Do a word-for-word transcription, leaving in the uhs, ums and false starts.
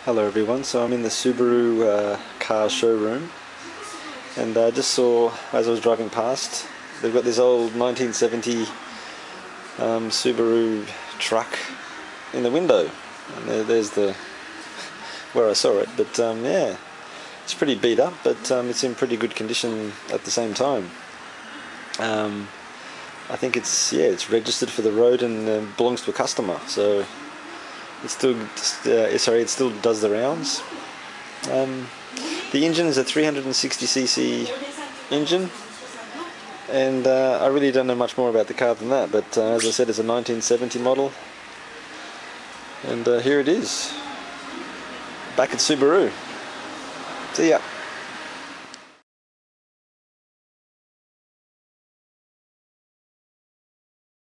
Hello everyone, so I'm in the Subaru uh, car showroom, and I uh, just saw, as I was driving past, they've got this old nineteen seventy um, Subaru truck in the window, and there, there's the where I saw it. But um, yeah, it's pretty beat up, but um, it's in pretty good condition at the same time. um, I think it's yeah it's registered for the road and uh, belongs to a customer, so it still uh, sorry it still does the rounds. Um, the engine is a three hundred sixty c c engine, and uh, I really don't know much more about the car than that, but uh, as I said, it's a nineteen seventy model, and uh, here it is, back at Subaru. See ya.